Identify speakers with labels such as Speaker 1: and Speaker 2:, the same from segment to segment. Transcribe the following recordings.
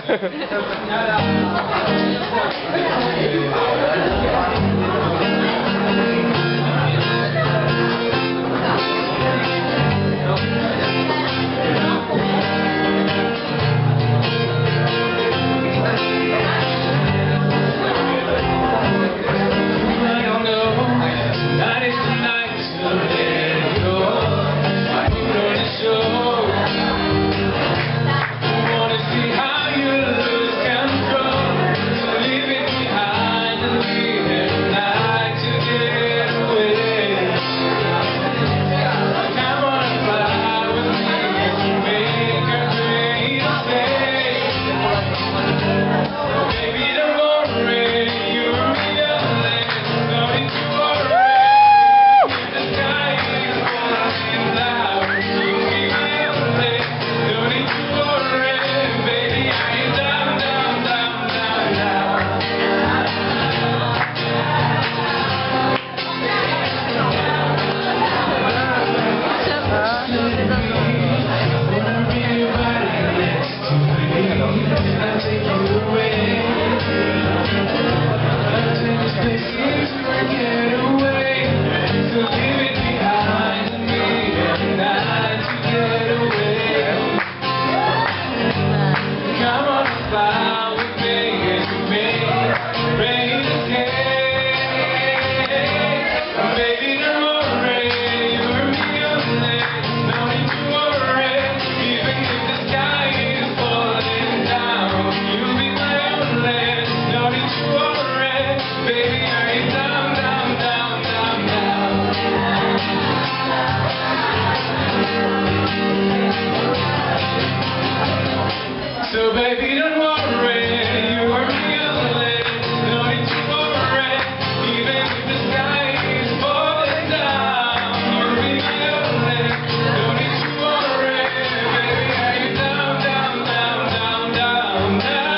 Speaker 1: So baby, don't worry, you are me only. No need to worry, even if the sky is falling down. You'll be my only. No need to worry, baby, are you down, down, down, down, down,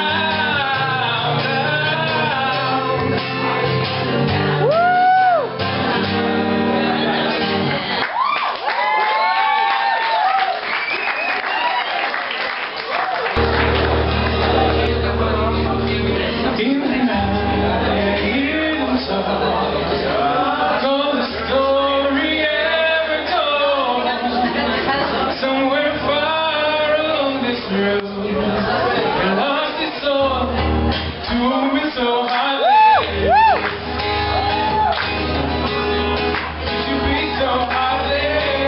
Speaker 1: down, down. Woo! Somewhere far along this road, I lost it all, to me so hardly. Could you be so hardly?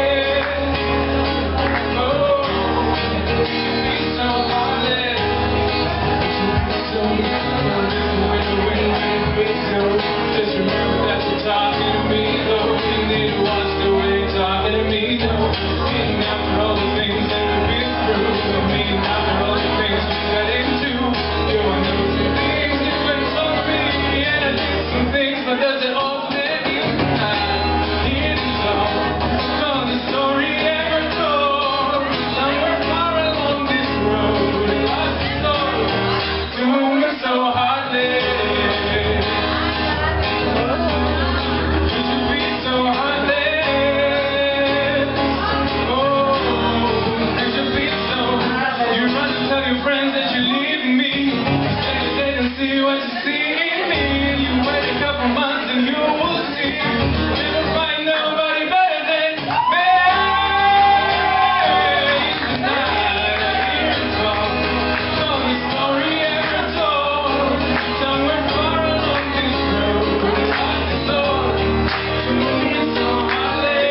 Speaker 1: Oh, could you be so hardly? Could you be so just remember that you're talking to me, though. You need to watch the way you're talking to me, though. And after all the things that we've been through, I mean, after all the things we got into, you I know some things you went for me, and I did some things, but does it all fit you? It is all the story ever told. Somewhere far along this road, I lost it all, doing me so hardly. See what you see in me. You wait a couple months and you will see. Never find nobody better than me. Tonight I hear it talk, tell the story ever told. Somewhere far along this road, lost its soul, to me so hardly.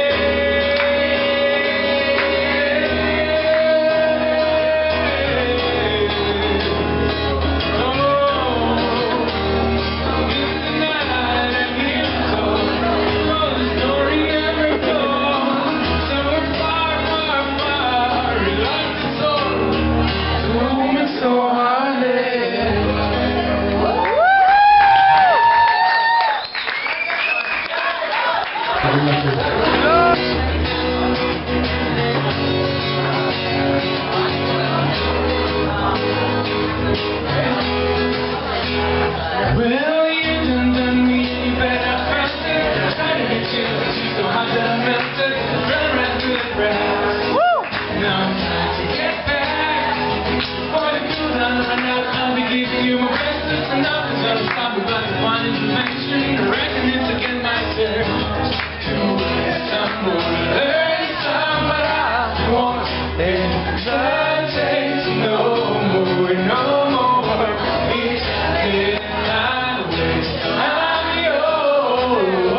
Speaker 1: just enough is unstoppable, but the one is the mainstream. I reckon it's against my turn to some more learn some, but I won't hesitate no more, no more. It's in my way, I'm yours.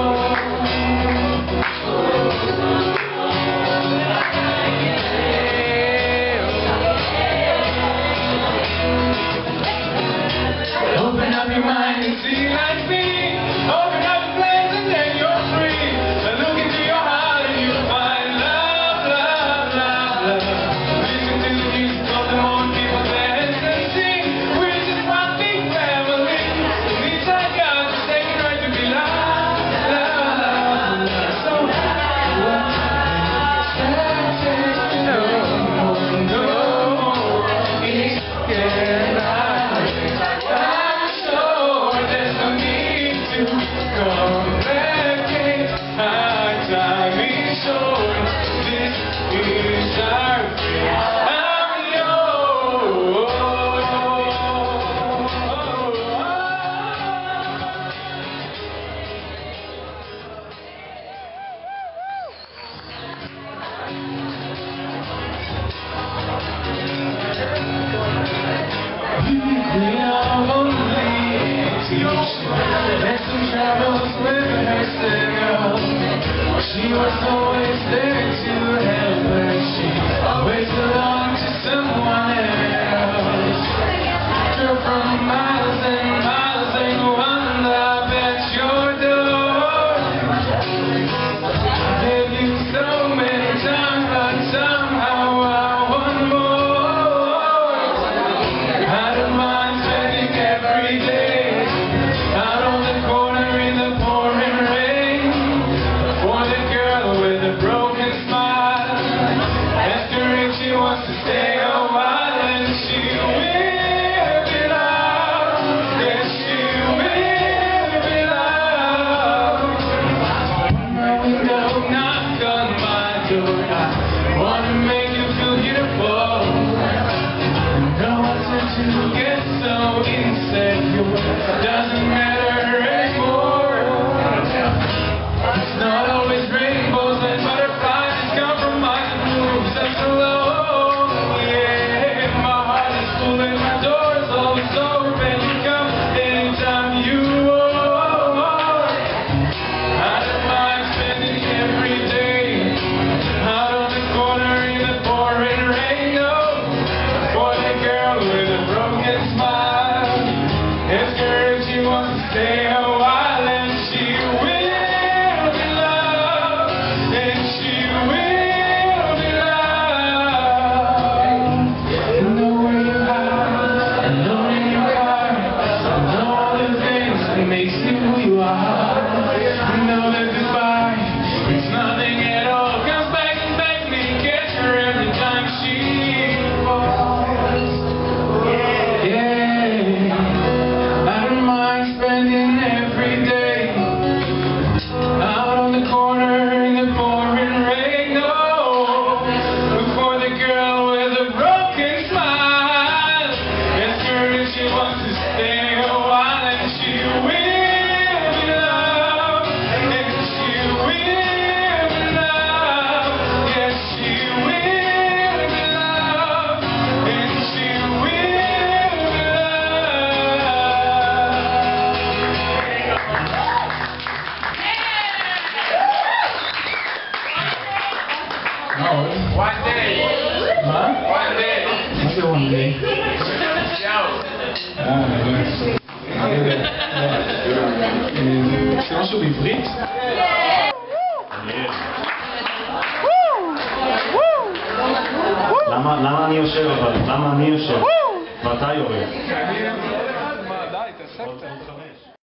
Speaker 1: Open up your mind and see like me. Open up your plans and then you're free. And look into your heart and you'll find love, love, love, love. Listen to the music of the morning people dance and sing. We're just one big family. And each like God is taking right to be loved, love, love, love. So no more, no more. It cannot. Complicate our time is short. This is our fate. I'm yours. We are only let some travels with her singer. She was always there to help her. She always belonged to someone else. Girl from miles and miles, ain't no one up at your door. I gave you so many times, but somehow I want more. I don't mind spending every day out on the corner in the pouring rain for the girl with a broken smile. Ask her if she wants to stay a while, and she will be loved. Yes, she will be loved. Open my window, knock on my door. I wanna make you feel beautiful. No one said to get so insecure. Doesn't matter anymore. It's not always rainbows and butterflies. It's compromise and moves us alone. Yeah, my heart is full and my door is always open. Come anytime you want. I don't mind spending every day out on the corner in the pouring rain. No, for the girl with a broken smile. Ask her if she wants to stay a while, and she will be loved, and she will be loved. I know where you are, I know in your heart, I know all the things that makes you who you are. I know that goodbye, it's nothing at all. Comes back and begs me to catch her every time she falls. Yeah, I don't mind spending every day out on the corner in the pouring rain. No, before the girl with a broken smile. Ask her if she wants to stay a while, and she will be loved, and she will be loved. Yes, she will be loved, and she will be One day.
Speaker 2: Huh?
Speaker 1: One day.
Speaker 2: Ma che one day?
Speaker 1: Ciao.
Speaker 2: C'est משהו בעברית?
Speaker 3: למה אני יושב אבל? למה אני יושב? ואתה יורד?